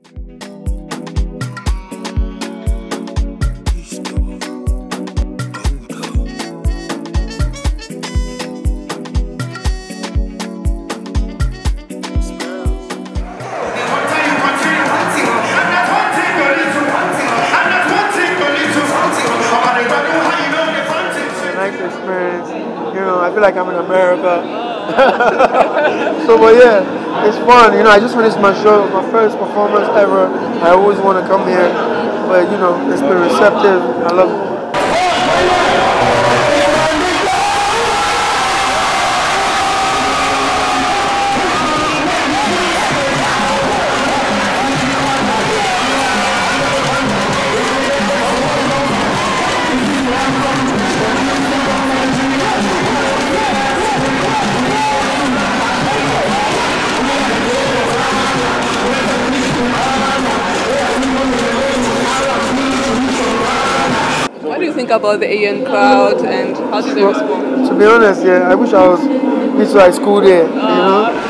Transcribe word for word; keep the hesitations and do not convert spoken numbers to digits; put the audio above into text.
Experience, you know, I feel like I'm in America. So, but yeah, it's fun. You know, I just finished my show, my first performance ever. I always want to come here, but you know, it's been receptive. I love it. What do you think about the A N crowd and how do they respond? To be honest, yeah, I wish I was, wish I schooled there, you know.